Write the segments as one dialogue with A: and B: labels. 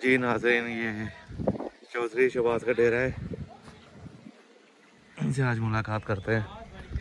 A: जी नाज़रीन, ये चौधरी शहबाज का डेरा है। इनसे आज मुलाकात करते हैं।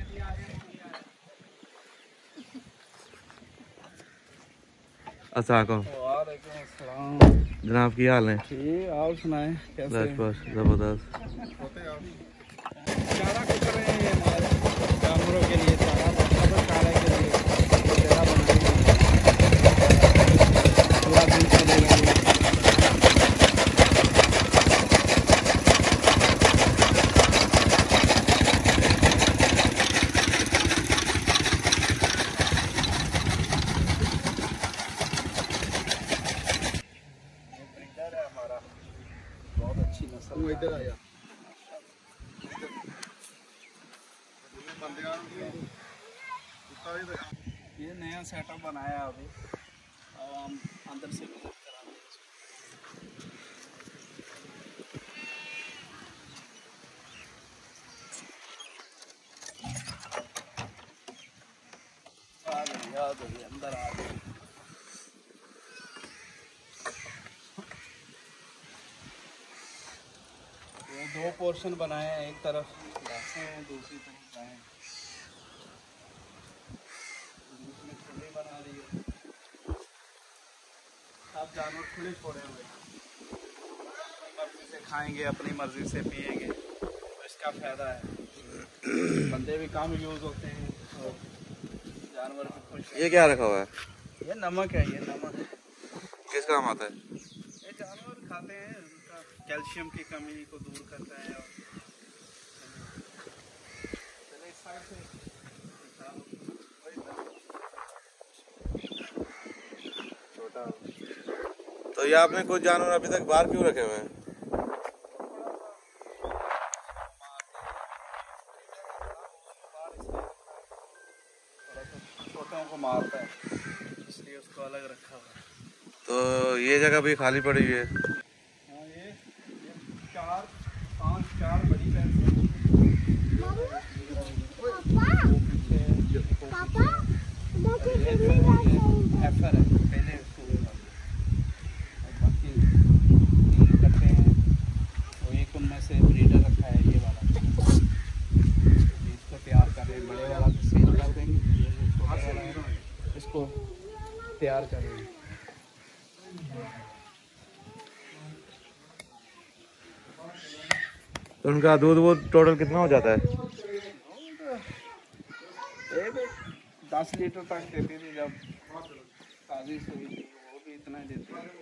A: अस्सलाम जनाब, की हाल है?
B: ठीक, आप सुनाएं कैसे?
A: बस जबरदस्त।
B: चारा कुछ कर रहे हैं ये हमारे जानवरों के लिए, चारा चारे के लिए डेरा बनाएंगे, पूरा दिन चलेगा। बहुत अच्छी नस्ल इधर आया। ये नया सेटअप बनाया अभी, और हम अंदर से विजिट कराते हैं। अंदर आ गए। ये दो पोर्शन बनाए हैं, एक तरफ भैंसें हैं, दूसरी तरफ गायें। इसमें खुले बना रही है, सब जानवर खुले छोड़े हुए, अपनी मर्जी से खाएंगे, अपनी मर्जी से पिएंगे, तो इसका फायदा है। बंदे भी कम यूज होते हैं और जानवर भी खुश।
A: ये क्या रखा हुआ है?
B: ये नमक है, ये नमक
A: किस काम आता है?
B: ये जानवर खाते हैं, उनका कैल्शियम की कमी को दूर करता है। और चले इस साइड से छोटा।
A: तो ये आपने कुछ जानवर अभी तक बाहर क्यों रखे हुए हैं?
B: छोटों को मारता है, इसलिए उसको अलग रखा हुआ है।
A: तो ये जगह भी खाली पड़ी हुई है।
B: हाँ, ये 4-5 बड़ी भैंसें एफर है, पहले और बाकी 3 कट्टे हैं, और एक उनमें से ब्रीडर रखा है, ये वाला। इसको तैयार कर रहे हैं, बड़े वाला को सेल कर देंगे, इसको तैयार कर रहे हैं।
A: तो उनका दूध वो टोटल कितना हो जाता है?
B: 10 लीटर तक देती थी जब ताज़ी सुई थी, वो भी इतना ही देती है।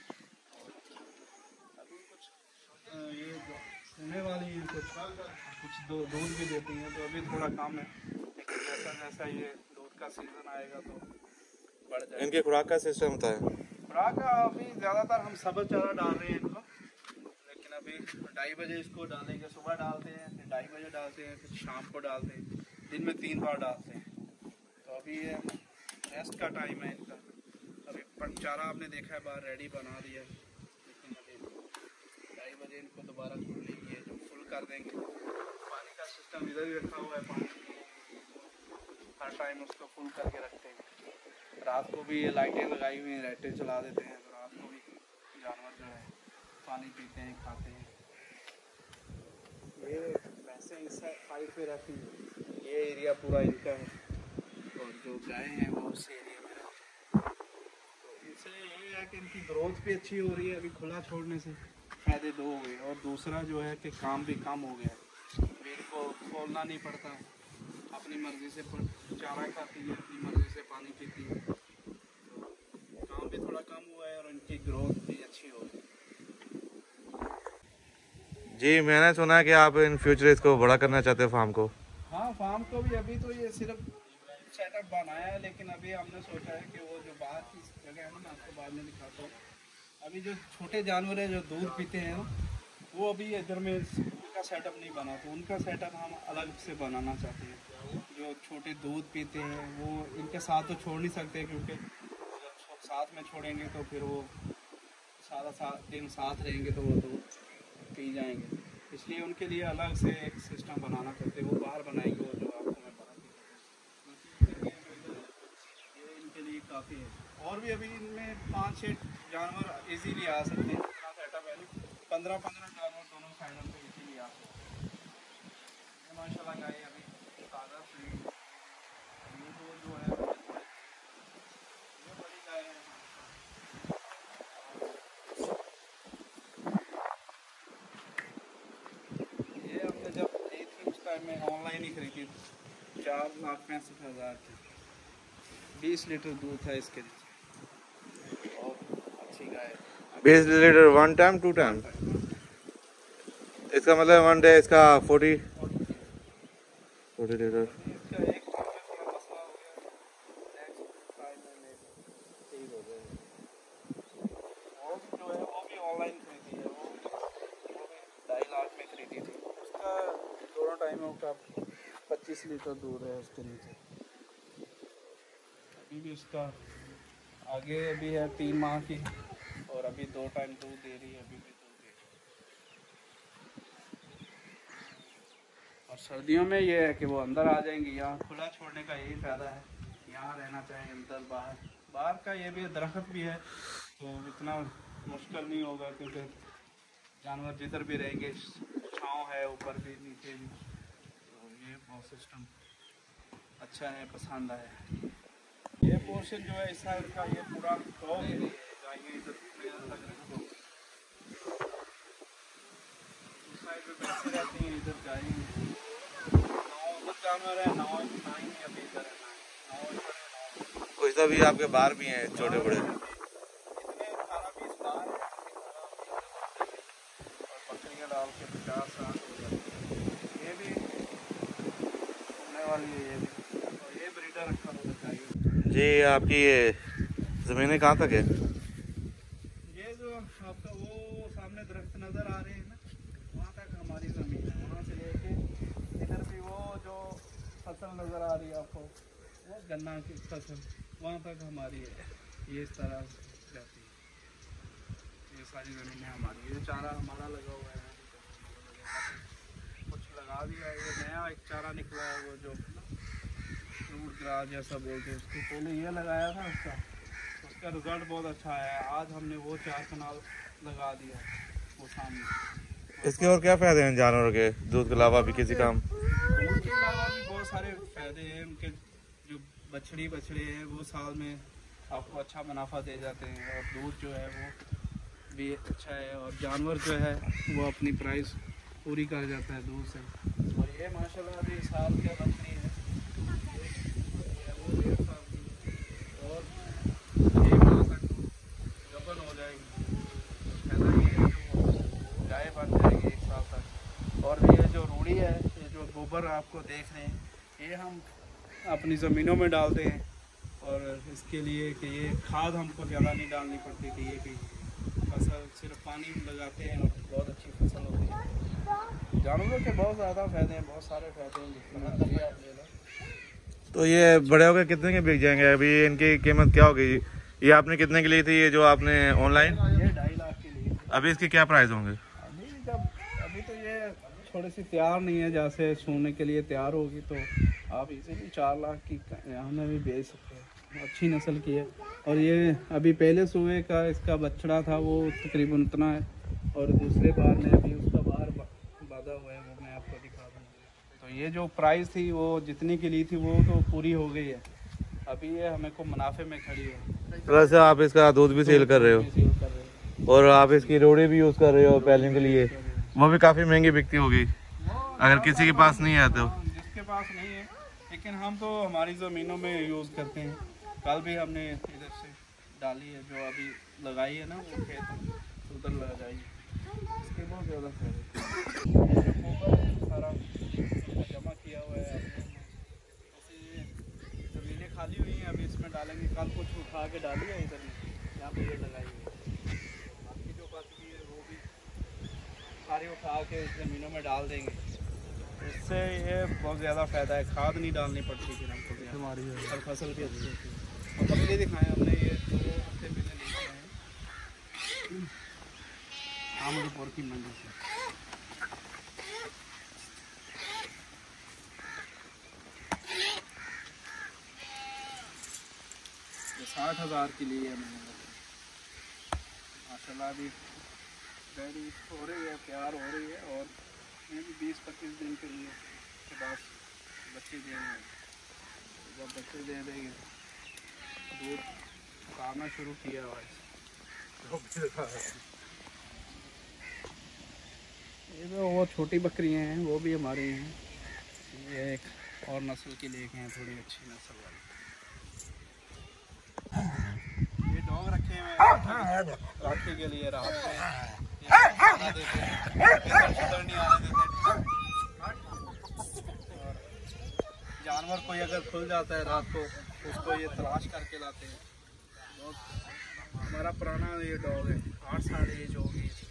B: अभी कुछ ये होने वाली है, कुछ दूध भी देती हैं, तो अभी थोड़ा कम है, लेकिन जैसा जैसा ये दूध का सीज़न आएगा तो बढ़ जाएगा।
A: इनके खुराक का सिस्टम होता है?
B: खुराक अभी ज़्यादातर हम सब्ज़ चारा डाल रहे हैं इनको, लेकिन अभी 2:30 बजे इसको डालेंगे, सुबह डालते हैं, फिर 2:30 बजे डालते हैं, फिर शाम को डालते हैं, दिन में 3 बार डालते हैं। तो अभी ये रेस्ट का टाइम है इनका। अभी चारा आपने देखा है बाहर रेडी बना दिया है, लेकिन अभी 2:30 बजे इनको दोबारा खोल लेंगे, जो फुल कर देंगे। पानी का सिस्टम इधर ही रखा हुआ है, पानी हर टाइम उसको फुल करके रखते हैं। रात को भी ये लाइटें लगाई हुई हैं, लाइटें चला देते हैं, तो रात को भी जानवर जो है पानी पीते हैं, खाते हैं। ये वैसे इस साइड पे रहती हैं, ये एरिया पूरा इनका है, और जो गाय हैं वो उस एरिया में रहती हैं। तो इनसे ये है कि इनकी ग्रोथ भी अच्छी हो रही है। अभी खुला छोड़ने से फायदे 2 हो गए, और दूसरा जो है कि काम भी कम हो गया, वीर को खोलना नहीं पड़ता, अपनी मर्जी से चारा खाती है, अपनी मर्जी से पानी पीती है, तो काम भी थोड़ा कम हुआ है और इनकी ग्रोथ भी अच्छी हो गई।
A: जी, मैंने सुना है कि आप इन फ्यूचर इसको बड़ा करना चाहते हो फार्म को।
B: हाँ, फार्म को भी अभी तो ये सिर्फ सेटअप बनाया है, लेकिन अभी हमने सोचा है कि वो जो बाहर की जगह है ना, मैं आपको बाद में दिखाता हूँ। अभी जो छोटे जानवर हैं जो दूध पीते हैं वो अभी इधर में उनका सेटअप नहीं बना, तो उनका सेटअप हम अलग से बनाना चाहते हैं। जो छोटे दूध पीते हैं वो इनके साथ तो छोड़ नहीं सकते, क्योंकि जब साथ में छोड़ेंगे तो फिर वो सारा दिन साथ रहेंगे तो वो दूध पी जाएंगे, इसलिए उनके लिए अलग से एक सिस्टम बनाना चाहते हैं। वो बाहर बनाएंगे, वो जो आपको मैं बता, ये इनके लिए काफ़ी है। और भी अभी इनमें 5-6 जानवर इजीली आ सकते हैं। 15-15 जानवर दोनों साइडों पे इसीलिए आपको माशाल्लाह गाय अभी ताज़ा फ्री। ये जो है ये बड़ी गाय है। ये हमने जब ली थी उस टाइम में ऑनलाइन ही खरीदी थी 4,65,000 की। 20 लीटर दूध था इसके नीचे और अच्छी गाय है।
A: 20 लीटर 1 टाइम 2 टाइम, इसका मतलब 1 डे इसका 40 लीटर।
B: इसका एक थोड़ा मसला हो गया, नेक्स्ट टाइम में ठीक हो जाएगा। वो भी जो है वो भी ऑनलाइन खरीदी है, वो भी 2.5 लाख में खरीदी थी। उसका दोनों टाइमों का 25 लीटर दूध है उसके नीचे। अभी भी उसका आगे अभी है 3 माह की और अभी 2 टाइम दूध दे रही है, अभी भी दूध दे रही है। और सर्दियों में ये है कि वो अंदर आ जाएंगी। यहाँ खुला छोड़ने का यही फ़ायदा है, यहाँ रहना चाहे अंदर बाहर। बाहर का ये भी दरख्त भी है तो इतना मुश्किल नहीं होगा, क्योंकि जानवर जिधर भी रहेंगे, छाँव है ऊपर भी नीचे भी। तो ये बहुत सिस्टम अच्छा है, पसंद आया। ये पोर्शन जो है इस साइड का ये पूरा टॉप एरिया है। गायें इधर अलग रखो, उस साइड पे बैठे रहती हैं, इधर गायें 9 उधर जानवर है, 9 अभी इधर है, 9 इधर है, 9
A: कोई सा भी आपके बाहर भी हैं छोटे बड़े।
B: इतने 18-20 बाहर है और बकरियाँ डाल के 50-60 हो जाती है। ये भी होने वाली है, ये भी। और ये ब्रीडर रखा होना चाहिए।
A: जी आपकी ये ज़मीनें कहाँ तक है?
B: ये जो आपका वो सामने दरख्त नज़र आ रहे हैं ना, वहाँ तक हमारी ज़मीन है। वहाँ से लेके इधर भी वो जो फसल नज़र आ रही है आपको, वो गन्ना की फसल, वहाँ तक हमारी है। ये इस तरह जाती है, ये सारी ज़मीनें हमारी। ये चारा हमारा लगा हुआ है, कुछ लगा दिया है। ये नया एक चारा निकला है, वो जो फ्रूट ग्रास जैसा बोलते हैं उसको, पहले ये लगाया था उसका रिज़ल्ट बहुत अच्छा आया। आज हमने वो 4 कनाल लगा दिया वो सामने।
A: इसके और क्या फ़ायदे हैं जानवरों के, दूध के अलावा भी किसी काम?
B: दूध के अलावा भी बहुत सारे फ़ायदे हैं। उनके जो बछड़े हैं वो साल में आपको अच्छा मुनाफा दे जाते हैं, और दूध जो है वो भी अच्छा है, और जानवर जो है वो अपनी प्राइस पूरी कर जाता है दूध से। और ये माशाल्लाह अभी साल के बछड़ी है, वो 1.5 साल की, और 1 माह तक गबन हो जाएगी। फ़ायदा ये है कि वो गाय बन जाएगी 1 साल तक। और ये जो रूढ़ी है, ये जो गोबर आपको देख रहे हैं, ये हम अपनी ज़मीनों में डालते हैं। और इसके लिए कि ये खाद हमको ज़्यादा नहीं डालनी पड़ती कि ये कि फसल सिर्फ पानी लगाते हैं और बहुत अच्छी फसल होती है। जानवरों के बहुत ज़्यादा फ़ायदे हैं, बहुत सारे फ़ायदे हैं, जितना भी आप ले लो।
A: तो ये बड़े होकर कितने के बिक जाएंगे? अभी इनकी कीमत क्या होगी? ये आपने कितने की ली थी, ये जो आपने ऑनलाइन?
B: ये 2.5 लाख के लिए।
A: अभी इसके क्या प्राइस होंगे?
B: अभी तो ये थोड़ी सी तैयार नहीं है, जैसे सोने के लिए तैयार होगी तो आप इजीली 4 लाख की हमें भी बेच सकते हैं। अच्छी नस्ल की है। और ये अभी पहले सुबह का इसका बछड़ा था, वो तकरीबन उतना है, और दूसरे बार में अभी उसका बाहर बांधा हुआ है, वो मैं आपको दिखा दूँगा। तो ये जो प्राइस थी वो जितने की ली थी वो तो पूरी हो गई है। अभी ये हमें को मुनाफे में खड़ी है।
A: प्लस आप इसका दूध भी सेल कर रहे हो, और आप इसकी रोड़ी भी यूज़ कर रहे हो पैलिंग के लिए, वो भी काफ़ी महंगी बिकती होगी अगर किसी के पास नहीं है तो।
B: जिसके पास नहीं है, लेकिन हम तो हमारी ज़मीनों में यूज़ करते हैं। कल भी हमने इधर से डाली है, जो अभी लगाई है ना वो खेत उधर लगाई है। इसके बहुत ज़्यादा फायदे सारा जमा किया हुआ है हमने। ज़मीनें खाली हुई हैं, अभी इसमें डालेंगे। कल कुछ उठा के डाली है इधर, यहाँ पे ये लगाई है। बाकी जो बची है वो भी सारी उठा के ज़मीनों में डाल देंगे। इससे ये बहुत ज़्यादा फ़ायदा है, खाद नहीं डालनी पड़ती फिर हमको हमारी, और फसल भी अच्छी होती है। और बकरी दिखाएँ हमने, ये 2 हफ्ते पहले लेके आए आमदपुर की मंडी से। ये 60,000 की ली है मैंने। माशाल्लाह अभी रेडी हो रही है, तैयार हो रही है, और ये भी 20-25 दिन के लिए के बाद बच्चे देंगे। जब बच्चे दे देंगे दूध उतारना शुरू किया हुआ है। ये तो वो छोटी बकरियां हैं, वो भी हमारी हैं। ये एक और नस्ल की लेके हैं, थोड़ी अच्छी नस्ल वाली। ये डॉग रखे हुए हैं राखी के लिए, रात में ये खाना देते हैं, इधर नहीं आने देते। और जानवर कोई अगर खुल जाता है रात को, उसको ये तलाश करके लाते हैं। बहुत हमारा पुराना ये डॉग है, 8 साल एज होगी इसकी।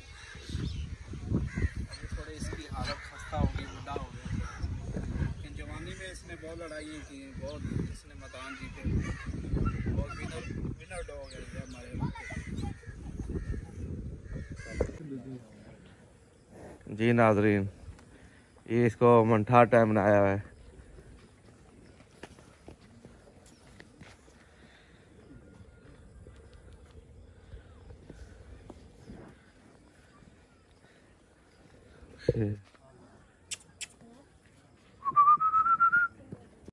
B: अभी थोड़ी इसकी हालत खस्ता होगी, बुढ़ा हो गया, लेकिन जवानी में इसने बहुत लड़ाई की, बहुत इसने मैदान जीते, बहुत विनर डॉग है ये हमारे इलाके।
A: जी नाजरीन, ये इसको मंठा टाइम बनाया हुआ है। Okay.